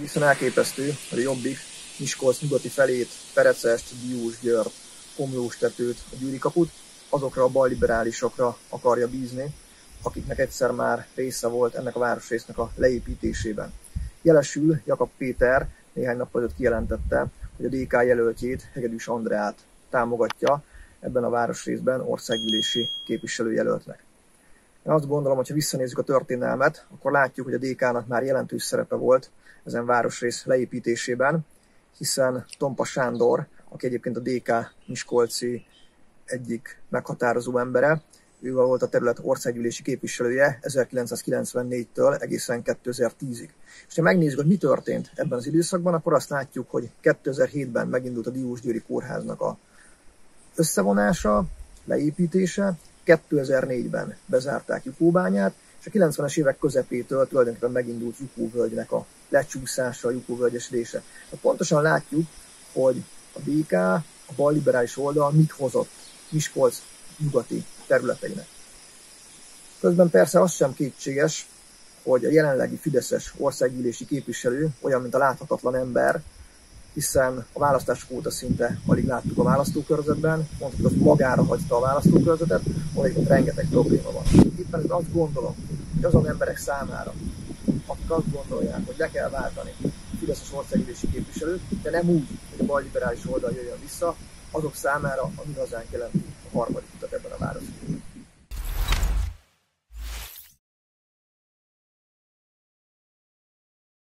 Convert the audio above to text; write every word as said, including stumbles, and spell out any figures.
Egészen elképesztő, hogy a Jobbik Miskolc nyugati felét, Perecest, Diósgyőrt, Komlóstetőt, a Győri kaput azokra a balliberálisokra akarja bízni, akiknek egyszer már része volt ennek a városrésznek a leépítésében. Jelesül Jakab Péter néhány nap előtt kijelentette, hogy a dé ká jelöltjét, Hegedűs Andreát támogatja ebben a városrészben országgyűlési képviselőjelöltnek. Én azt gondolom, hogy ha visszanézzük a történelmet, akkor látjuk, hogy a dé ká-nak már jelentős szerepe volt ezen városrész leépítésében, hiszen Tompa Sándor, aki egyébként a dé ká miskolci egyik meghatározó embere, ő volt a terület országgyűlési képviselője ezerkilencszázkilencvennégytől egészen kétezer-tízig. És ha megnézzük, hogy mi történt ebben az időszakban, akkor azt látjuk, hogy kétezer-hétben megindult a Diósgyőri kórháznak a összevonása, leépítése, kétezer-négyben bezárták Jukóbányát, és a kilencvenes évek közepétől tulajdonképpen megindult Jukóvölgynek a lecsúszása, a Jukóvölgyesedése. Pontosan látjuk, hogy a dé ká, a balliberális oldal mit hozott Miskolc nyugati területeinek. Közben persze az sem kétséges, hogy a jelenlegi fideszes országgyűlési képviselő olyan, mint a láthatatlan ember, hiszen a választások óta szinte alig láttuk a választókörzetben, mondhatjuk, hogy magára hagyta a választókörzetet, ahol ott rengeteg probléma van. Éppen ez azt gondolom, hogy azon emberek számára, akik azt gondolják, hogy le kell váltani a fideszes országgyűlési képviselőt, de nem úgy, hogy a balliberális oldal jöjjön vissza, azok számára a mi hazánk jelenti a harmadik